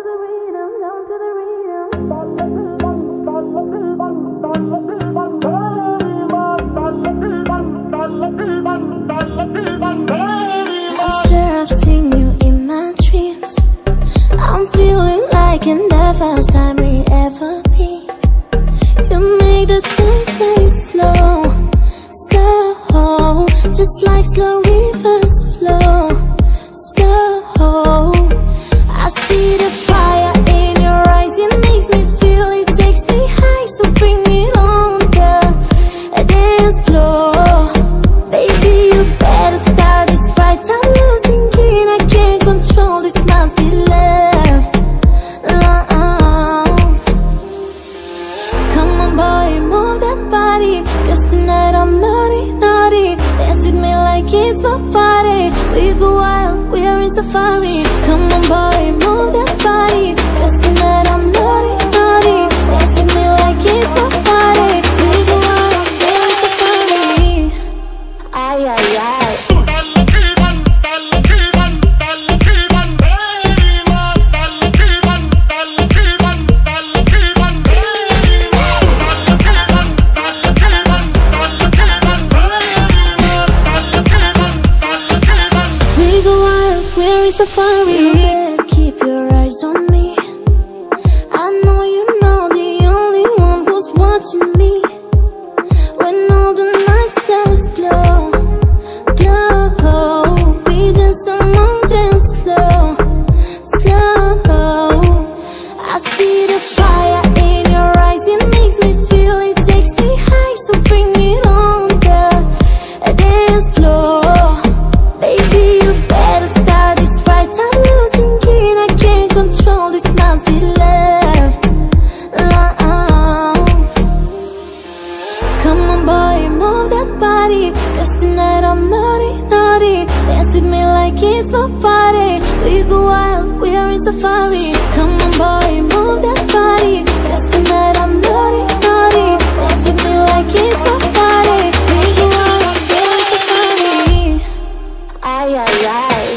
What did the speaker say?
the rhythm, down to the rhythm. I'm sure I've seen you in my dreams. I'm feeling like in the first time we ever meet. You make the time play slow, slow, just like slow rivers flow, slow. I see the fire in your eyes, it makes me feel, it takes me high. So bring it on the dance floor. Baby, you better start this right. I'm losing it, I can't control, this must be love, love. Come on boy, move that body, cause tonight I'm naughty, naughty. Dance with me like it's my party. We go wild, we are in safari. Come on boy, move that body, cause tonight I'm naughty, naughty. Dance with me like it's my party. We go wild, we are in safari. Ay, ay, ay. Taallakhiban, Taallakhiban, Taallakhiban, Sarena. Taallakhiban, Taallakhiban, Taallakhiban, Sarena. Taallakhiban, Taallakhiban, Taallakhiban, Sarena. We go wild, we're in safari. You better keep your eyes on me. I know you know the only one who's watching me. When all the night stars glow, glow, we dance among them slow, slow. I see the fire in your eyes, it makes me feel, it takes me high. So bring it on the dance floor. Baby, you better start this right. I'm losing it, I can't control, this must be love, love. Come on boy, move that body, cause tonight I'm naughty, naughty. Dance with me like it's my party. We go wild, we are in safari. Come on boy, move that body, cause tonight I'm naughty, naughty. Dance with me like it's my party. We go wild, we are in safari. Ay, ay, ay.